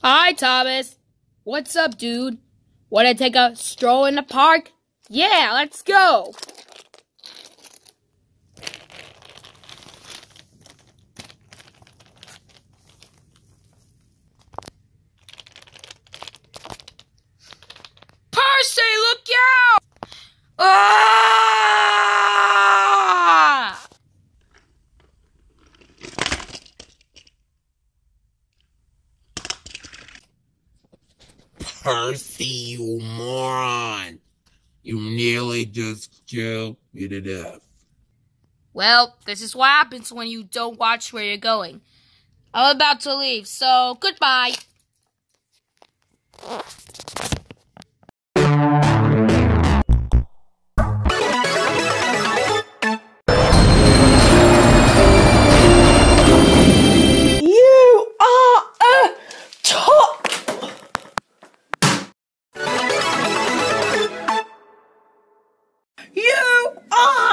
Hi, Thomas. What's up, dude? Wanna take a stroll in the park? Yeah, let's go! Percy, look out! Ah! Percy, you moron! You nearly just killed me to death. Well, this is what happens when you don't watch where you're going. I'm about to leave, so goodbye. You are a top. You are